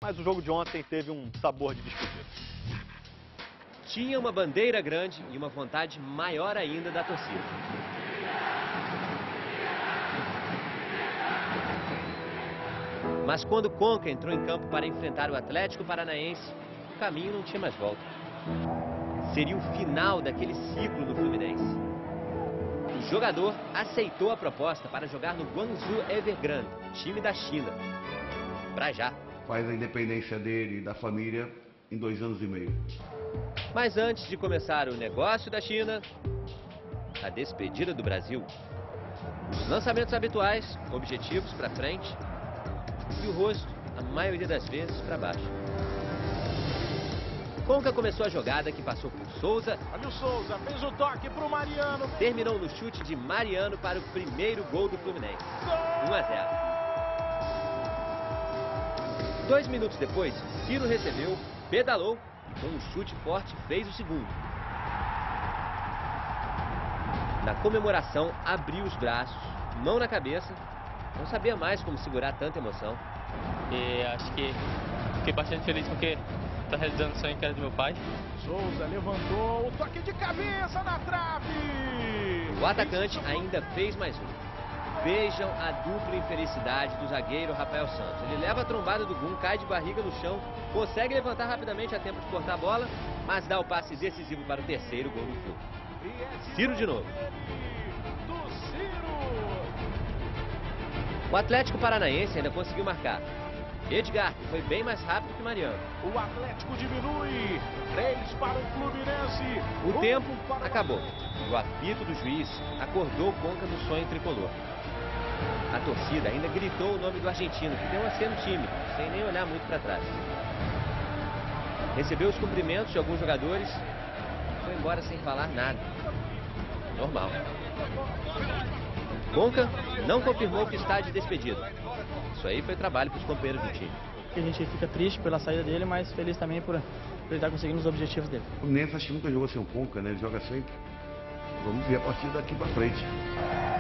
mas o jogo de ontem teve um sabor de despedida. Tinha uma bandeira grande e uma vontade maior ainda da torcida. Mas quando Conca entrou em campo para enfrentar o Atlético Paranaense, o caminho não tinha mais volta. Seria o final daquele ciclo do Fluminense. O jogador aceitou a proposta para jogar no Guangzhou Evergrande, time da China. Pra já. Faz a independência dele e da família em 2 anos e meio. Mas antes de começar o negócio da China, a despedida do Brasil. Os lançamentos habituais, objetivos para frente e o rosto, a maioria das vezes, para baixo. Conca começou a jogada que passou por Souza. Olha o Souza, fez o toque pro Mariano. Terminou no chute de Mariano para o primeiro gol do Fluminense. 1-0. 2 minutos depois, Ciro recebeu, pedalou e com um chute forte fez o segundo. Na comemoração, abriu os braços, mão na cabeça. Não sabia mais como segurar tanta emoção. E acho que fiquei bastante feliz porque está realizando o sonho que era do meu pai. Souza levantou o toque de cabeça na trave. O atacante ainda fez mais um. Vejam a dupla infelicidade do zagueiro Rafael Santos. Ele leva a trombada do Gum, cai de barriga no chão, consegue levantar rapidamente a tempo de cortar a bola, mas dá o passe decisivo para o terceiro gol do clube. Ciro de novo. Do Ciro. O Atlético Paranaense ainda conseguiu marcar. Edgar, que foi bem mais rápido que Mariano. O Atlético diminui. 3 para o Fluminense. O tempo acabou. E o apito do juiz acordou Conca no sonho tricolor. A torcida ainda gritou o nome do argentino, que deu a ser no time, sem nem olhar muito para trás. Recebeu os cumprimentos de alguns jogadores e foi embora sem falar nada. Normal. Conca não confirmou que está de despedida. Isso aí foi trabalho para os companheiros do time. A gente fica triste pela saída dele, mas feliz também por ele estar conseguindo os objetivos dele. O Fluminense acho que nunca jogou sem o Conca, né? Ele joga sempre. Vamos ver a partir daqui pra frente.